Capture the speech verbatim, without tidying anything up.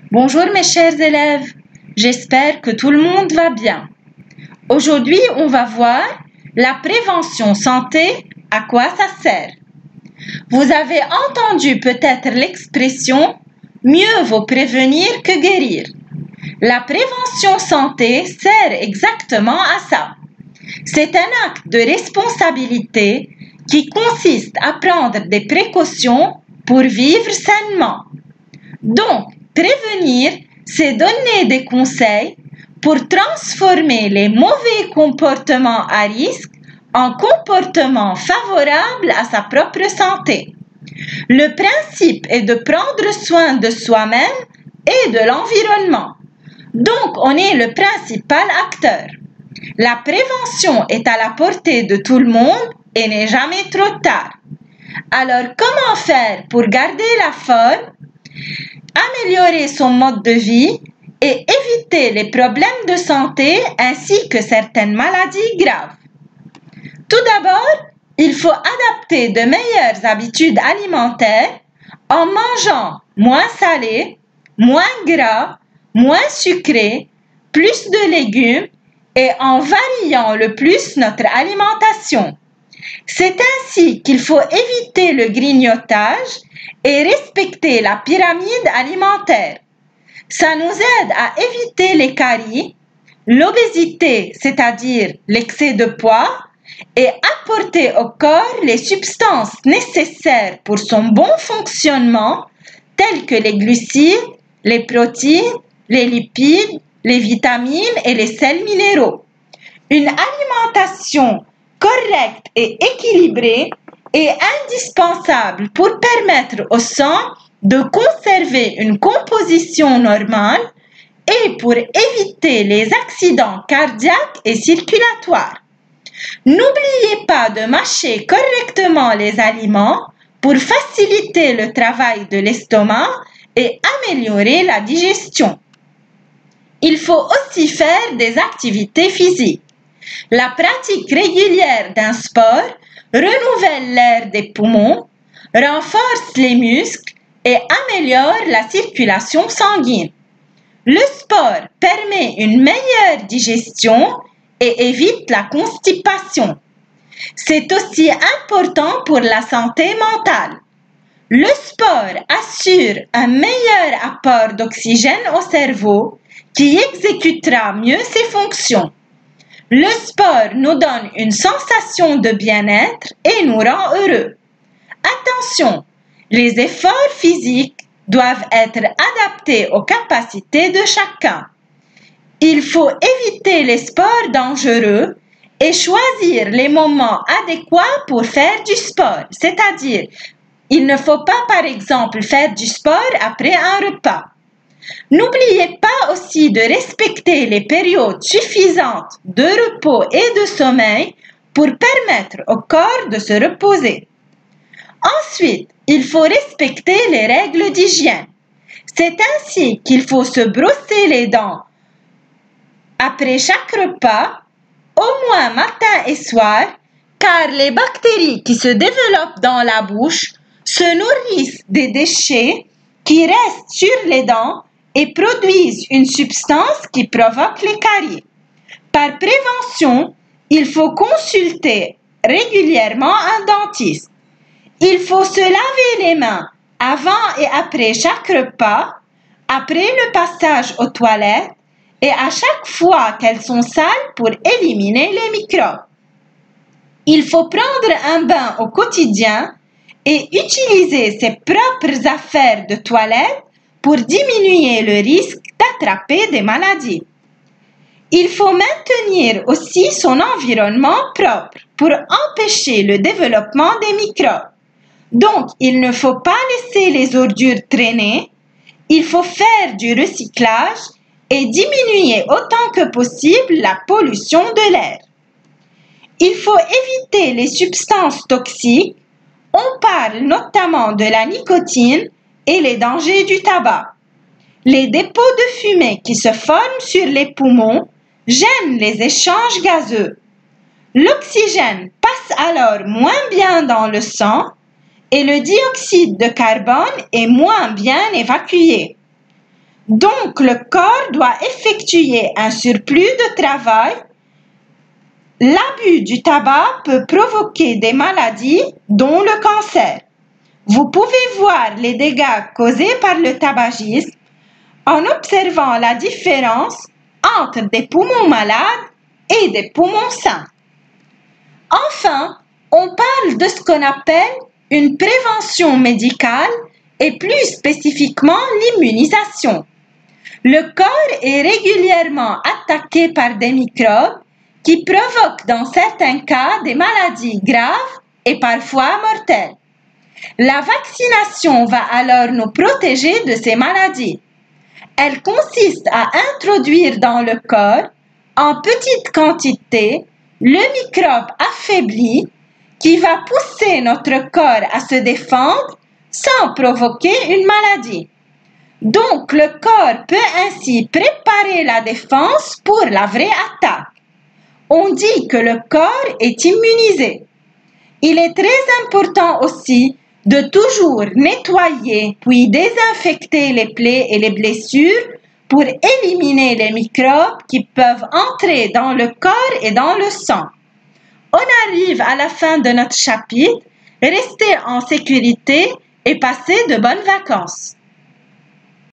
Bonjour mes chers élèves, j'espère que tout le monde va bien. Aujourd'hui, on va voir la prévention santé, à quoi ça sert. Vous avez entendu peut-être l'expression « mieux vaut prévenir que guérir ». La prévention santé sert exactement à ça. C'est un acte de responsabilité qui consiste à prendre des précautions pour vivre sainement. Donc, prévenir, c'est donner des conseils pour transformer les mauvais comportements à risque en comportements favorables à sa propre santé. Le principe est de prendre soin de soi-même et de l'environnement. Donc, on est le principal acteur. La prévention est à la portée de tout le monde et n'est jamais trop tard. Alors, comment faire pour garder la forme, améliorer son mode de vie et éviter les problèmes de santé ainsi que certaines maladies graves? Tout d'abord, il faut adapter de meilleures habitudes alimentaires en mangeant moins salé, moins gras, moins sucré, plus de légumes et en variant le plus notre alimentation. C'est ainsi qu'il faut éviter le grignotage et respecter la pyramide alimentaire. Ça nous aide à éviter les caries, l'obésité, c'est-à-dire l'excès de poids, et apporter au corps les substances nécessaires pour son bon fonctionnement, telles que les glucides, les protéines, les lipides, les vitamines et les sels minéraux. Une alimentation correcte et équilibrée est indispensable pour permettre au sang de conserver une composition normale et pour éviter les accidents cardiaques et circulatoires. N'oubliez pas de mâcher correctement les aliments pour faciliter le travail de l'estomac et améliorer la digestion. Il faut aussi faire des activités physiques. La pratique régulière d'un sport renouvelle l'air des poumons, renforce les muscles et améliore la circulation sanguine. Le sport permet une meilleure digestion et évite la constipation. C'est aussi important pour la santé mentale. Le sport assure un meilleur apport d'oxygène au cerveau qui exécutera mieux ses fonctions. Le sport nous donne une sensation de bien-être et nous rend heureux. Attention, les efforts physiques doivent être adaptés aux capacités de chacun. Il faut éviter les sports dangereux et choisir les moments adéquats pour faire du sport. C'est-à-dire, il ne faut pas, par exemple, faire du sport après un repas. N'oubliez pas aussi de respecter les périodes suffisantes de repos et de sommeil pour permettre au corps de se reposer. Ensuite, il faut respecter les règles d'hygiène. C'est ainsi qu'il faut se brosser les dents après chaque repas, au moins matin et soir, car les bactéries qui se développent dans la bouche se nourrissent des déchets qui restent sur les dents et produisent une substance qui provoque les caries. Par prévention, il faut consulter régulièrement un dentiste. Il faut se laver les mains avant et après chaque repas, après le passage aux toilettes et à chaque fois qu'elles sont sales pour éliminer les microbes. Il faut prendre un bain au quotidien et utiliser ses propres affaires de toilette pour diminuer le risque d'attraper des maladies. Il faut maintenir aussi son environnement propre pour empêcher le développement des microbes. Donc, il ne faut pas laisser les ordures traîner, il faut faire du recyclage et diminuer autant que possible la pollution de l'air. Il faut éviter les substances toxiques. On parle notamment de la nicotine et les dangers du tabac. Les dépôts de fumée qui se forment sur les poumons gênent les échanges gazeux. L'oxygène passe alors moins bien dans le sang et le dioxyde de carbone est moins bien évacué. Donc, le corps doit effectuer un surplus de travail. L'abus du tabac peut provoquer des maladies, dont le cancer. Vous pouvez voir les dégâts causés par le tabagisme en observant la différence entre des poumons malades et des poumons sains. Enfin, on parle de ce qu'on appelle une prévention médicale et plus spécifiquement l'immunisation. Le corps est régulièrement attaqué par des microbes qui provoquent dans certains cas des maladies graves et parfois mortelles. La vaccination va alors nous protéger de ces maladies. Elle consiste à introduire dans le corps, en petite quantité, le microbe affaibli qui va pousser notre corps à se défendre sans provoquer une maladie. Donc, le corps peut ainsi préparer la défense pour la vraie attaque. On dit que le corps est immunisé. Il est très important aussi de toujours nettoyer puis désinfecter les plaies et les blessures pour éliminer les microbes qui peuvent entrer dans le corps et dans le sang. On arrive à la fin de notre chapitre. Restez en sécurité et passez de bonnes vacances.